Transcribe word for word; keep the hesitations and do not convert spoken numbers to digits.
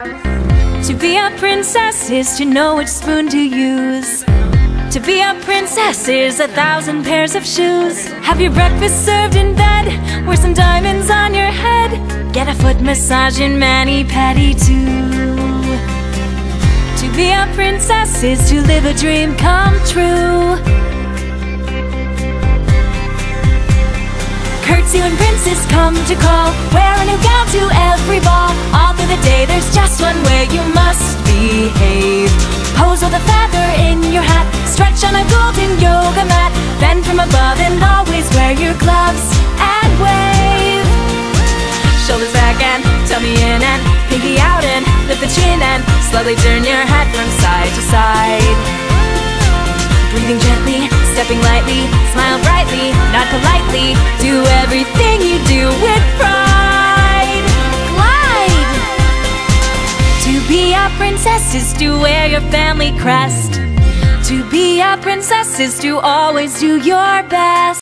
To be a princess is to know which spoon to use. To be a princess is a thousand pairs of shoes. Have your breakfast served in bed, wear some diamonds on your head, get a foot massage and mani-pedi too. To be a princess is to live a dream come true. Curtsy when princes come to call, wear a new gown to every ball. All through the day there's just one way you must behave. Pose with a feather in your hat, stretch on a golden yoga mat, bend from above and always wear your gloves and wave. Shoulders back and tummy in and pinky out and lift the chin and slowly turn your head from side to side. Breathing gently, stepping lightly, smile brightly, nod politely, do everything you do with pride. Glide! To be a princess is to wear your family crest. To be a princess is to always do your best.